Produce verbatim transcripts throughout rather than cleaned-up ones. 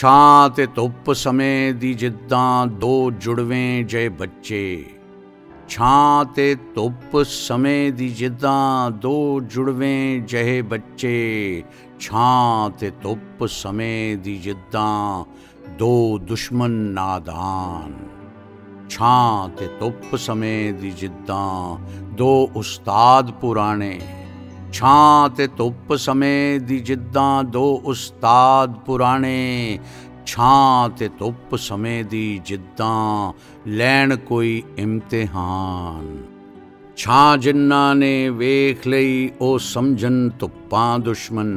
ਛਾਂ ਤੇ ਧੁੱਪ ਸਮੇਂ ਦੀ ਜਿੱਦਾਂ ਦੋ ਜੁੜਵੇਂ ਜੇ ਬੱਚੇ। ਛਾਂ ਤੇ ਧੁੱਪ ਸਮੇਂ ਦੀ ਜਿੱਦਾਂ ਦੋ ਜੁੜਵੇਂ ਜਿਹੇ ਬੱਚੇ। ਛਾਂ ਤੇ ਧੁੱਪ ਸਮੇਂ ਦੀ ਜਿੱਦਾਂ ਦੋ ਦੁਸ਼ਮਣ ਨਾਦਾਨ। ਛਾਂ ਤੇ ਧੁੱਪ ਸਮੇਂ ਦੀ ਜਿੱਦਾਂ ਦੋ ਉਸਤਾਦ ਪੁਰਾਣੇ। ਛਾਂ ਤੇ ਧੁੱਪ ਸਮੇਂ ਦੀ ਜਿੱਦਾਂ ਦੋ ਉਸਤਾਦ ਪੁਰਾਣੇ। ਛਾਂ ਤੇ ਧੁੱਪ ਸਮੇਂ ਦੀ ਜਿੱਦਾਂ ਲੈਣ ਕੋਈ ਇਮਤਿਹਾਨ। ਛਾਂ ਜਿਨ੍ਹਾਂ ਨੇ ਵੇਖ ਲਈ ਉਹ ਸਮਝਣ ਧੁੱਪਾਂ ਦੁਸ਼ਮਣ।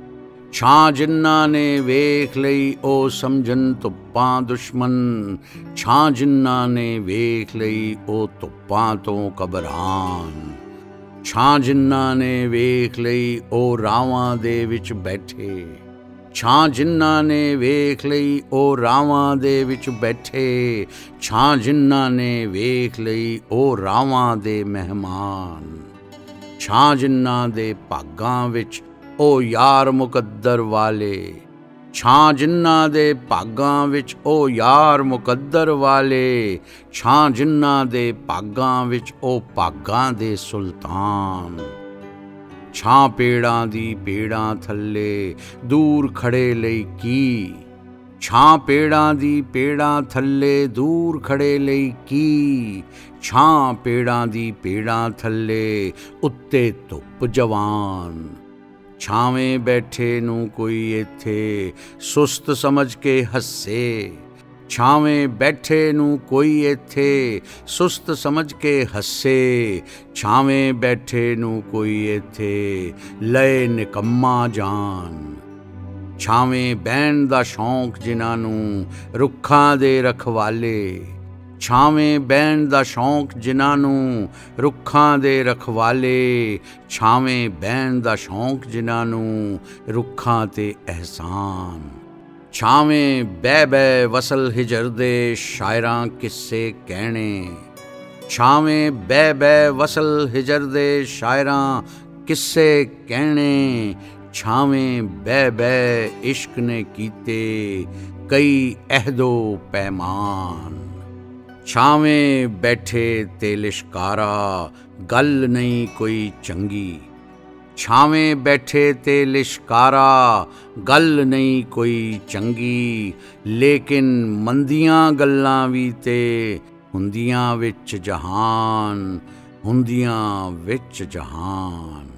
ਛਾਂ ਜਿਨ੍ਹਾਂ ਨੇ ਵੇਖ ਲਈ ਉਹ ਸਮਝਣ ਧੁੱਪਾਂ ਦੁਸ਼ਮਣ। ਛਾਂ ਜਿਨ੍ਹਾਂ ਨੇ ਵੇਖ ਲਈ ਉਹ ਧੁੱਪਾਂ ਤੋਂ ਘਬਰਾਨ। ਛਾਂ ਜਿਨ੍ਹਾਂ ਨੇ ਵੇਖ ਲਈ ਉਹ ਰਾਵਾਂ ਦੇ ਵਿੱਚ ਬੈਠੇ। ਛਾਂ ਜਿਨ੍ਹਾਂ ਨੇ ਵੇਖ ਲਈ ਉਹ ਰਾਵਾਂ ਦੇ ਵਿੱਚ ਬੈਠੇ। ਛਾਂ ਜਿਨ੍ਹਾਂ ਨੇ ਵੇਖ ਲਈ ਉਹ ਰਾਵਾਂ ਦੇ ਮਹਿਮਾਨ। ਛਾਂ ਜਿਨ੍ਹਾਂ ਦੇ ਭਾਗਾਂ ਵਿੱਚ ਉਹ ਯਾਰ ਮੁਕੱਦਰ ਵਾਲੇ। ਛਾਂ ਜਿਨ੍ਹਾਂ ਦੇ ਭਾਗਾਂ ਵਿੱਚ ਉਹ ਯਾਰ ਮੁਕੱਦਰ ਵਾਲੇ। ਛਾਂ ਜਿਨ੍ਹਾਂ ਦੇ ਭਾਗਾਂ ਵਿੱਚ ਉਹ ਭਾਗਾਂ ਦੇ ਸੁਲਤਾਨ। ਛਾਂ ਪੇੜਾਂ ਦੀ ਪੇੜਾਂ ਥੱਲੇ ਦੂਰ ਖੜੇ ਲਈ ਕੀ। ਛਾਂ ਪੇੜਾਂ ਦੀ ਪੇੜਾਂ ਥੱਲੇ ਦੂਰ ਖੜੇ ਲਈ ਕੀ। ਛਾਂ ਪੇੜਾਂ ਦੀ ਪੇੜਾਂ ਥੱਲੇ ਉੱਤੇ ਧੁੱਪ ਜਵਾਨ। ਛਾਵੇਂ ਬੈਠੇ ਨੂੰ ਕੋਈ ਇੱਥੇ ਸੁਸਤ ਸਮਝ ਕੇ ਹੱਸੇ। ਛਾਵੇਂ ਬੈਠੇ ਨੂੰ ਕੋਈ ਇੱਥੇ ਸੁਸਤ ਸਮਝ ਕੇ ਹੱਸੇ। ਛਾਵੇਂ ਬੈਠੇ ਨੂੰ ਕੋਈ ਇੱਥੇ ਲਏ ਨਿਕੰਮਾ ਜਾਨ। ਛਾਵੇਂ ਬਹਿਣ ਦਾ ਸ਼ੌਂਕ ਜਿਨ੍ਹਾਂ ਨੂੰ ਰੁੱਖਾਂ ਦੇ ਰਖਵਾਲੇ। ਛਾਵੇਂ ਬਹਿਣ ਦਾ ਸ਼ੌਂਕ ਜਿਨ੍ਹਾਂ ਨੂੰ ਰੁੱਖਾਂ ਦੇ ਰਖਵਾਲੇ। ਛਾਵੇਂ ਬਹਿਣ ਦਾ ਸ਼ੌਂਕ ਜਿਨ੍ਹਾਂ ਨੂੰ ਰੁੱਖਾਂ ਤੇ ਅਹਿਸਾਨ। ਛਾਵੇਂ ਬਹਿ ਬਹਿ ਵਸਲ ਹਿਜਰ ਦੇ ਸ਼ਾਇਰਾਂ ਕਿੱਸੇ ਕਹਿਣੇ। ਛਾਵੇਂ ਬਹਿ ਬਹਿ ਵਸਲ ਹਿਜਰ ਦੇ ਸ਼ਾਇਰਾਂ ਕਿੱਸੇ ਕਹਿਣੇ। ਛਾਵੇਂ ਬਹਿ ਬਹਿ ਇਸ਼ਕ ਨੇ ਕੀਤੇ ਕਈ ਅਹਿਦੋ ਪੈਮਾਨ। ਛਾਵੇਂ ਬੈਠੇ ਤੇ ਲਿਸ਼ਕਾਰਾ ਗੱਲ ਨਹੀਂ ਕੋਈ ਚੰਗੀ। ਛਾਵੇਂ ਬੈਠੇ ਤੇ ਲਿਸ਼ਕਾਰਾ ਗੱਲ ਨਹੀਂ ਕੋਈ ਚੰਗੀ। ਲੇਕਿਨ ਮੰਦੀਆਂ ਗੱਲਾਂ ਵੀ ਤੇ ਹੁੰਦੀਆਂ ਵਿੱਚ ਜਹਾਨ। ਹੁੰਦੀਆਂ ਵਿੱਚ ਜਹਾਨ।